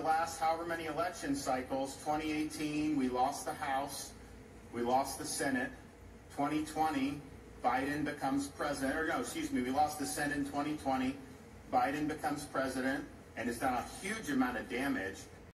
last however many election cycles. 2018, we lost the House, we lost the Senate. 2020, Biden becomes president, or no, excuse me, we lost the Senate in 2020. Biden becomes president and has done a huge amount of damage.